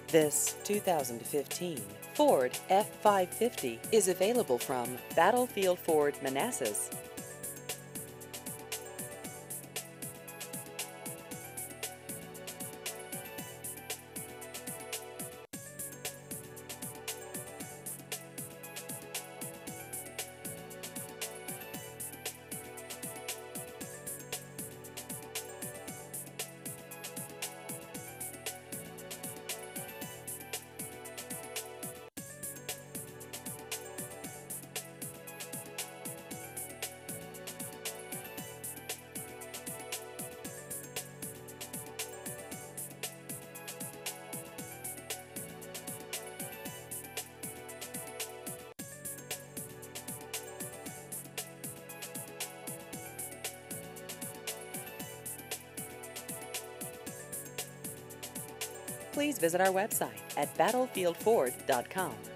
This 2015 Ford F-550 is available from Battlefield Ford Manassas. Please visit our website at battlefieldford.com.